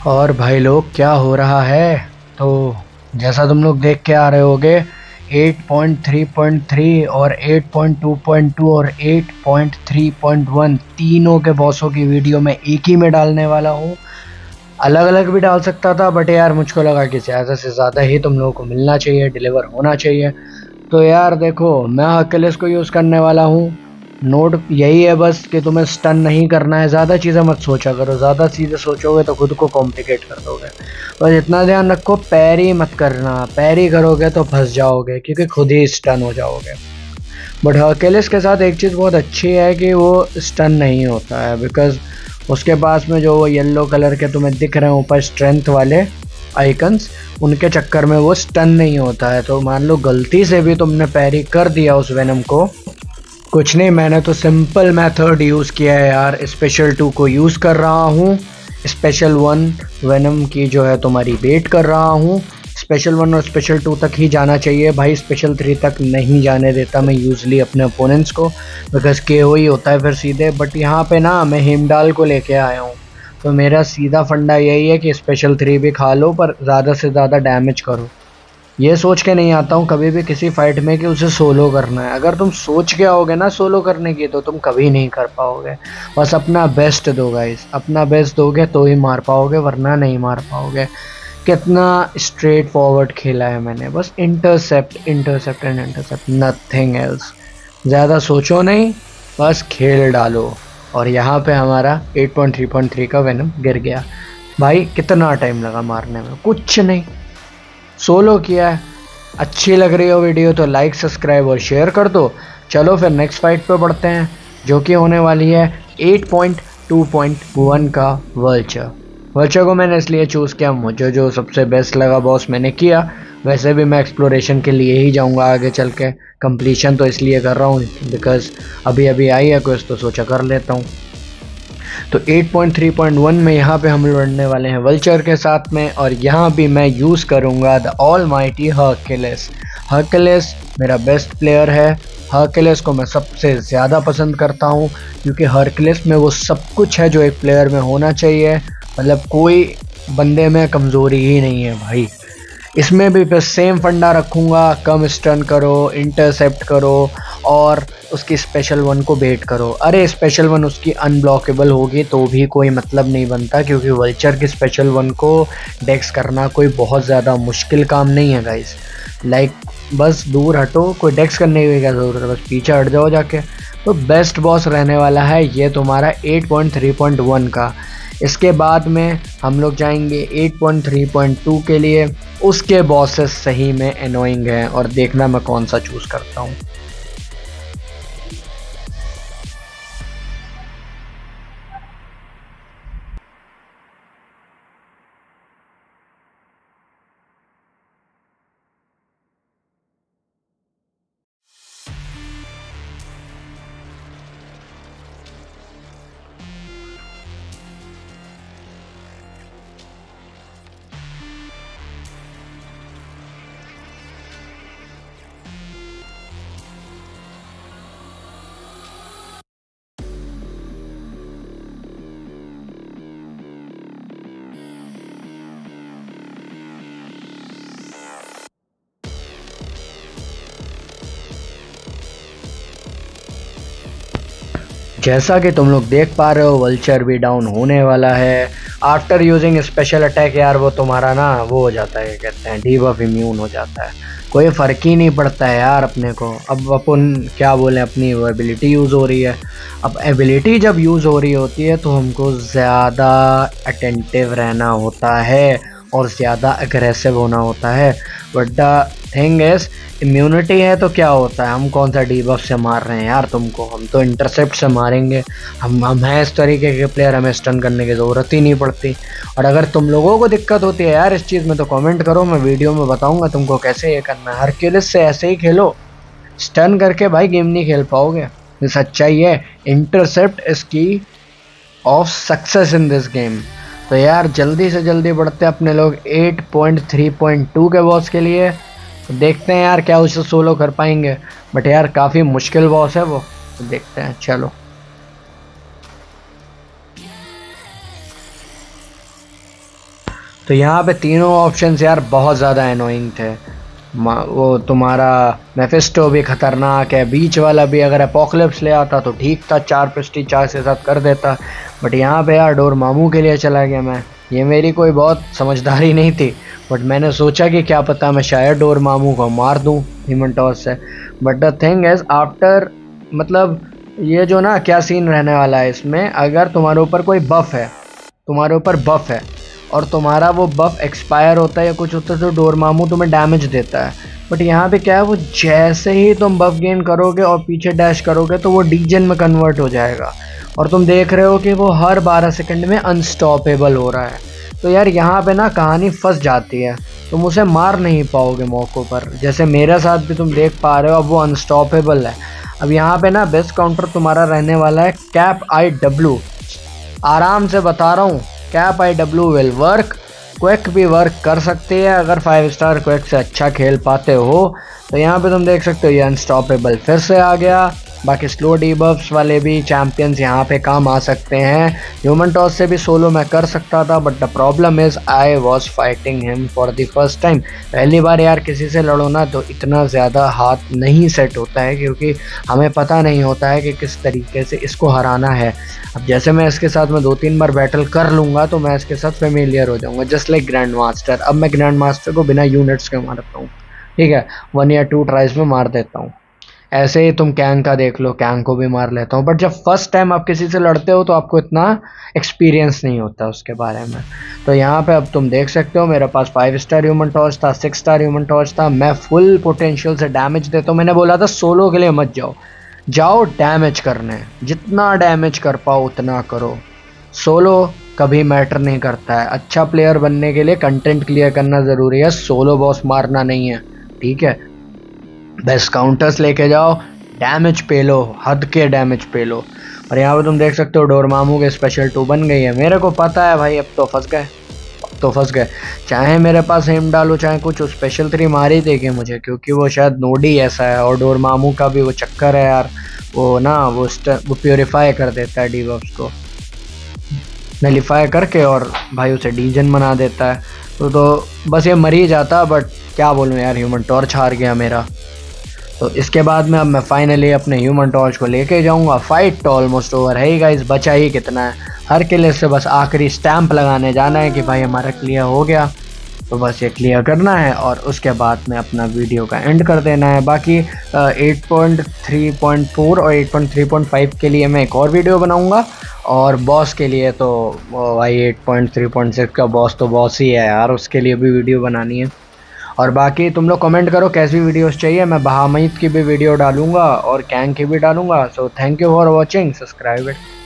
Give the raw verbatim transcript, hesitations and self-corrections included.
और भाई लोग क्या हो रहा है। तो जैसा तुम लोग देख के आ रहे होगे, eight point three point three और eight point two point two और eight point three point one तीनों के बॉसों की वीडियो मैं एक ही में डालने वाला हूँ। अलग अलग भी डाल सकता था बट यार मुझको लगा कि ज़्यादा से ज़्यादा ही तुम लोगों को मिलना चाहिए, डिलीवर होना चाहिए। तो यार देखो, मैं अकेले को यूज़ करने वाला हूँ। नोट यही है बस कि तुम्हें स्टन नहीं करना है, ज़्यादा चीज़ें मत सोचा करो, ज़्यादा चीज़ें सोचोगे तो खुद को कॉम्प्लिकेट कर दोगे। बस इतना ध्यान रखो, पैरी मत करना, पैरी करोगे तो फंस जाओगे क्योंकि खुद ही स्टन हो जाओगे। बट हर्क्यूलिस के साथ एक चीज़ बहुत अच्छी है कि वो स्टन नहीं होता है, बिकॉज उसके पास में जो वो येलो कलर के तुम्हें दिख रहे हैं ऊपर स्ट्रेंथ वाले आइकन्स, उनके चक्कर में वो स्टन नहीं होता है। तो मान लो गलती से भी तुमने पैरी कर दिया उस वेनम को, कुछ नहीं, मैंने तो सिंपल मेथड यूज़ किया है यार। स्पेशल टू को यूज़ कर रहा हूँ, स्पेशल वन वेनम की जो है तुम्हारी वेट कर रहा हूँ। स्पेशल वन और स्पेशल टू तक ही जाना चाहिए भाई, स्पेशल थ्री तक नहीं जाने देता मैं यूजली अपने ओपोनेंट्स को, बिकॉज के ओ ही होता है फिर सीधे। बट यहाँ पे ना मैं हिमडाल को लेके आया हूँ, तो मेरा सीधा फंडा यही है कि स्पेशल थ्री भी खा लो पर ज़्यादा से ज़्यादा डैमेज करो। ये सोच के नहीं आता हूँ कभी भी किसी फाइट में कि उसे सोलो करना है। अगर तुम सोच के आओगे ना सोलो करने की तो तुम कभी नहीं कर पाओगे। बस अपना बेस्ट दो गाइस, अपना बेस्ट दोगे तो ही मार पाओगे, वरना नहीं मार पाओगे। कितना स्ट्रेट फॉरवर्ड खेला है मैंने, बस intercept intercept and intercept, nothing else. ज़्यादा सोचो नहीं, बस खेल डालो। और यहाँ पे हमारा eight point three point three का वेनम गिर गया। भाई कितना टाइम लगा मारने में, कुछ नहीं, सोलो किया है। अच्छी लग रही हो वीडियो तो लाइक सब्सक्राइब और शेयर कर दो। चलो फिर नेक्स्ट फाइट पे बढ़ते हैं, जो कि होने वाली है eight point two point one का वर्ल्चर। वर्ल्चर को मैंने इसलिए चूज़ किया, मुझे जो सबसे बेस्ट लगा बॉस मैंने किया। वैसे भी मैं एक्सप्लोरेशन के लिए ही जाऊंगा आगे चल के, कंप्लीशन तो इसलिए कर रहा हूँ बिकॉज अभी अभी आई है कुछ तो सोचा कर लेता हूँ। तो eight point three point one में यहाँ पे हम लड़ने वाले हैं वल्चर के साथ में, और यहाँ भी मैं यूज़ करूँगा the all mighty Hercules. Hercules मेरा बेस्ट प्लेयर है, हर्क्यूलिस को मैं सबसे ज़्यादा पसंद करता हूँ क्योंकि हर्क्यूलिस में वो सब कुछ है जो एक प्लेयर में होना चाहिए। मतलब कोई बंदे में कमज़ोरी ही नहीं है भाई। इसमें भी फिर सेम फंडा रखूँगा, कम स्टन करो, इंटरसेप्ट करो और उसकी स्पेशल वन को बेट करो। अरे स्पेशल वन उसकी अनब्लॉकेबल होगी तो भी कोई मतलब नहीं बनता, क्योंकि वल्चर की स्पेशल वन को डेक्स करना कोई बहुत ज़्यादा मुश्किल काम नहीं है गाइस। लाइक बस दूर हटो, कोई डेक्स करने की क्या ज़रूरत है, बस पीछे हट जाओ जाके। तो बेस्ट बॉस रहने वाला है ये तुम्हारा eight point three point one का। इसके बाद में हम लोग जाएंगे eight point three point two के लिए। उसके बॉसेस सही में एनोइंग हैं और देखना मैं कौन सा चूज़ करता हूँ। जैसा कि तुम लोग देख पा रहे हो वल्चर भी डाउन होने वाला है आफ्टर यूजिंग स्पेशल अटैक। यार वो तुम्हारा ना वो हो जाता है, कहते हैं डीबफ इम्यून हो जाता है, कोई फ़र्क ही नहीं पड़ता है यार अपने को। अब अपन क्या बोलें, अपनी वो एबिलिटी यूज़ हो रही है। अब एबिलिटी जब यूज़ हो रही होती है तो हमको ज़्यादा अटेंटिव रहना होता है और ज़्यादा एग्रेसिव होना होता है। But the thing is immunity है तो क्या होता है, हम कौन सा डीबफ से मार रहे हैं यार तुमको, हम तो इंटरसेप्ट से मारेंगे। हम हम हैं इस तरीके के प्लेयर, हमें स्टन करने की ज़रूरत ही नहीं पड़ती। और अगर तुम लोगों को दिक्कत होती है यार इस चीज़ में तो कमेंट करो, मैं वीडियो में बताऊंगा तुमको कैसे ये करना है। हरक्यूलिस से ऐसे ही खेलो, स्टन करके भाई गेम नहीं खेल पाओगे, ये सच्चाई है। Intercept is key of success in this game. तो यार जल्दी से जल्दी बढ़ते अपने लोग eight point three point two के बॉस के लिए। तो देखते हैं यार क्या उसे सोलो कर पाएंगे, बट यार काफ़ी मुश्किल बॉस है वो, तो देखते हैं। चलो तो यहाँ पे तीनों ऑप्शंस यार बहुत ज़्यादा एनोइंग थे। वो तुम्हारा मेफिस्टो भी खतरनाक है, बीच वाला भी अगर अपोकलिप्स ले आता तो ठीक था, चार प्रेस्टीज चार्ज के साथ कर देता। बट यहाँ पे यार डोरमामू के लिए चला गया मैं। ये मेरी कोई बहुत समझदारी नहीं थी, बट मैंने सोचा कि क्या पता मैं शायद डोरमामू को मार दूँ ह्यूमन टॉस से। But the thing is after, मतलब ये जो ना क्या सीन रहने वाला है इसमें, अगर तुम्हारे ऊपर कोई बफ है, तुम्हारे ऊपर बफ है और तुम्हारा वो बफ एक्सपायर होता है या कुछ होता है तो डोरमामू तुम्हें डैमेज देता है। बट यहाँ पे क्या है, वो जैसे ही तुम बफ गेन करोगे और पीछे डैश करोगे तो वो डीजन में कन्वर्ट हो जाएगा और तुम देख रहे हो कि वो हर बारह सेकंड में अनस्टॉपेबल हो रहा है। तो यार यहाँ पे ना कहानी फंस जाती है, तुम उसे मार नहीं पाओगे मौक़ों पर, जैसे मेरे साथ भी तुम देख पा रहे हो। अब वो अनस्टॉपेबल है। अब यहाँ पे ना बेस्ट काउंटर तुम्हारा रहने वाला है कैप आई डब्ल्यू। आराम से बता रहा हूँ, cap I W will work. Quick भी वर्क कर सकती है अगर फाइव स्टार क्विक से अच्छा खेल पाते हो। तो यहाँ पे तुम देख सकते हो ये अनस्टॉपेबल फिर से आ गया। बाकी स्लो डीबफ्स वाले भी चैम्पियंस यहाँ पे काम आ सकते हैं। ह्यूमन टॉस से भी सोलो मैं कर सकता था, but the problem is I was fighting him for the first time. पहली बार यार किसी से लड़ो ना तो इतना ज़्यादा हाथ नहीं सेट होता है, क्योंकि हमें पता नहीं होता है कि किस तरीके से इसको हराना है। अब जैसे मैं इसके साथ में दो तीन बार बैटल कर लूँगा तो मैं इसके साथ फेमिलियर हो जाऊँगा, जस्ट लाइक ग्रैंड मास्टर। अब मैं ग्रैंड मास्टर को बिना यूनिट्स के मारता हूँ, ठीक है, वन या टू ट्राइज में मार देता हूँ। ऐसे ही तुम कैंग का देख लो, कैंग को भी मार लेता हूँ। बट जब फर्स्ट टाइम आप किसी से लड़ते हो तो आपको इतना एक्सपीरियंस नहीं होता उसके बारे में। तो यहाँ पे अब तुम देख सकते हो मेरे पास फाइव स्टार ह्यूमन टॉर्च था, सिक्स स्टार ह्यूमन टॉर्च था। मैं फुल पोटेंशियल से डैमेज देता हूँ। मैंने बोला था सोलो के लिए मत जाओ, जाओ डैमेज करने, जितना डैमेज कर पाओ उतना करो। सोलो कभी मैटर नहीं करता है। अच्छा प्लेयर बनने के लिए कंटेंट क्लियर करना ज़रूरी है, सोलो बॉस मारना नहीं है, ठीक है। बेस्ट काउंटर्स लेके जाओ, डैमेज पे लो, हद के डैमेज पे लो। और यहाँ पे तुम देख सकते हो डोरमामू के स्पेशल टू बन गई है। मेरे को पता है भाई अब तो फंस गए, अब तो फंस गए। चाहे मेरे पास हेम डालो चाहे कुछ, स्पेशल थ्री मार ही देगी मुझे, क्योंकि वो शायद नोडी ऐसा है। और डोरमामू का भी वो चक्कर है यार, वो ना वो वो प्योरीफाई कर देता है डीबफ्स को, नलीफाई करके और भाई उसे डीजन बना देता है। तो, तो बस ये मर ही जाता, बट क्या बोलूँ यार, ह्यूमन टॉर्च हार गया मेरा। तो इसके बाद में अब मैं फाइनली अपने ह्यूमन टॉर्च को लेके जाऊंगा। फाइट तो ऑलमोस्ट ओवर है ही गाइस, बचा ही कितना है। हर किले से बस आखिरी स्टैंप लगाने जाना है कि भाई हमारा क्लियर हो गया। तो बस ये क्लियर करना है और उसके बाद में अपना वीडियो का एंड कर देना है। बाकी eight point three point four और eight point three point five के लिए मैं एक और वीडियो बनाऊंगा, और बॉस के लिए तो भाई eight point three point six का बॉस तो बॉस ही है यार, उसके लिए भी वीडियो बनानी है। और बाकी तुम लोग कमेंट करो कैसी वीडियोस चाहिए, मैं बहामईद की भी वीडियो डालूंगा और कैंग की भी डालूंगा। So thank you for watching, subscribe it.